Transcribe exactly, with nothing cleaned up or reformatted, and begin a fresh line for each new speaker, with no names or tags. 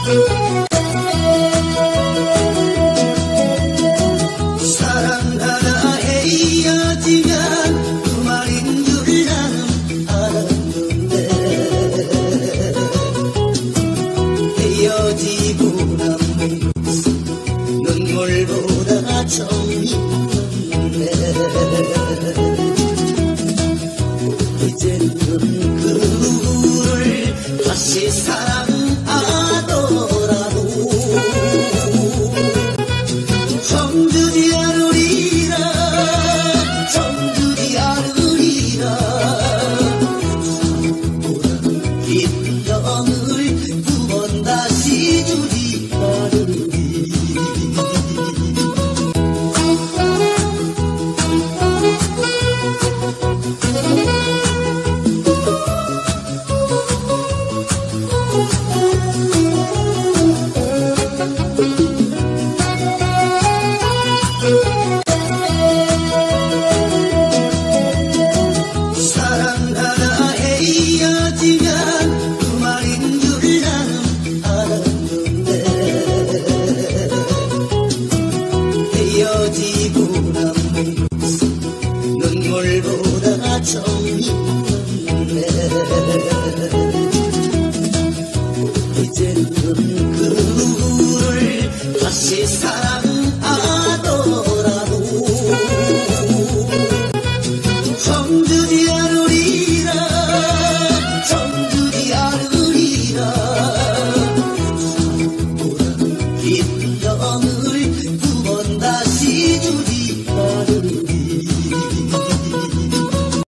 사랑 하나 헤어지면 그만인 줄 나는 알았는데 헤어지고 난 눈물보다 정있는데 이제는 그 누구를 다시 사랑하더라도 정주지 않으리라 정주지 않으리라 사랑보다 긴 정을 두 번 다시 주지 않으리 사랑 하나 헤어지면 그만인 줄 나는 알았는데 헤어지고 난 눈물보다 정있는데 이제는 그 누구를 다시 사랑